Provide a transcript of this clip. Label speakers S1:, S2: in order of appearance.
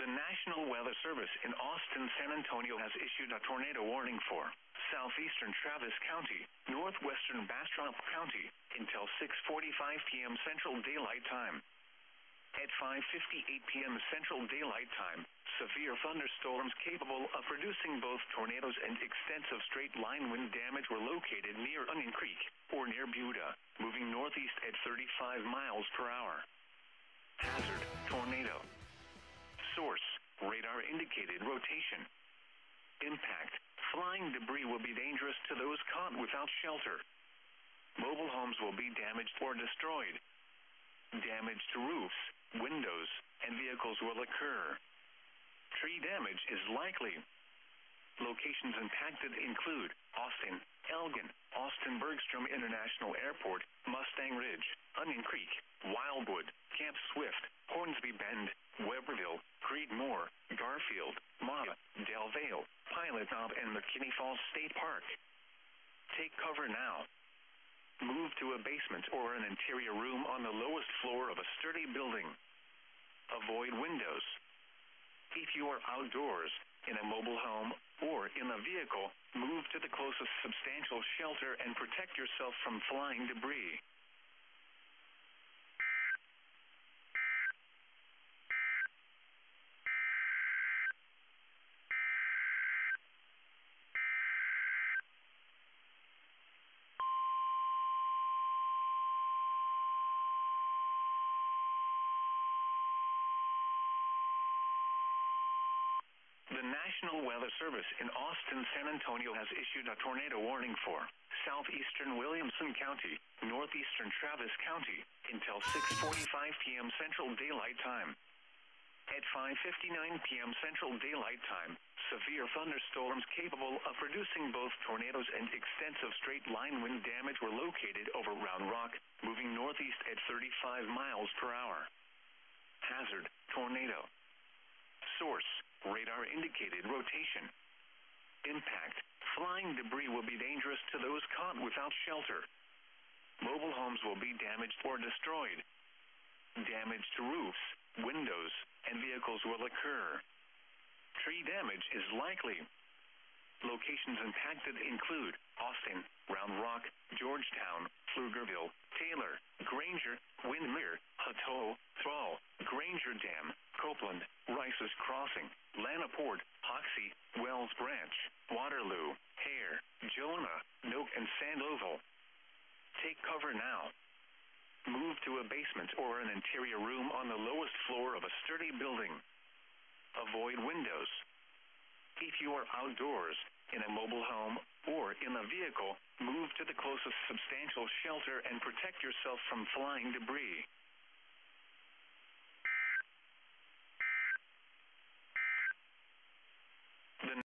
S1: The National Weather Service in Austin, San Antonio has issued a tornado warning for southeastern Travis County, northwestern Bastrop County, until 6:45 p.m. Central Daylight Time. At 5:58 p.m. Central Daylight Time, severe thunderstorms capable of producing both tornadoes and extensive straight-line wind damage were located near Onion Creek, or near Buda, moving northeast at 35 miles per hour. Hazard: tornado. Source: radar indicated rotation. Impact: flying debris will be dangerous to those caught without shelter. Mobile homes will be damaged or destroyed. Damage to roofs, windows, and vehicles will occur. Tree damage is likely. Locations impacted include Austin, Elgin, Austin-Bergstrom International Airport, Mustang Ridge, Onion Creek, Wildwood, Camp Swift, Hornsby Bend, Weberville, Creedmoor, Garfield, Maha, Del Valle, Pilot Knob, and McKinney Falls State Park. Take cover now. Move to a basement or an interior room on the lowest floor of a sturdy building. Avoid windows. If you are outdoors, in a mobile home, or in a vehicle, move to the closest substantial shelter and protect yourself from flying debris. The National Weather Service in Austin, San Antonio has issued a tornado warning for southeastern Williamson County, northeastern Travis County, until 6:45 p.m. Central Daylight Time. At 5:59 p.m. Central Daylight Time, severe thunderstorms capable of producing both tornadoes and extensive straight-line wind damage were located over Round Rock, moving northeast at 35 miles per hour. Hazard: tornado. Source: radar indicated rotation. Impact: flying debris will be dangerous to those caught without shelter. Mobile homes will be damaged or destroyed. Damage to roofs, windows, and vehicles will occur. Tree damage is likely. Locations impacted include Austin, Round Rock, Georgetown, Pflugerville, Taylor, Granger, Windermere, Hutto, Thrall, Granger Dam, Copeland, Rice's Crossing, Lanaport, Hoxie, Wells Branch, Waterloo, Hare, Jonah, Noak, and Sandoval. Take cover now. Move to a basement or an interior room on the lowest floor of a sturdy building. Avoid windows. If you are outdoors, in a mobile home, or in a vehicle, move to the closest substantial shelter and protect yourself from flying debris.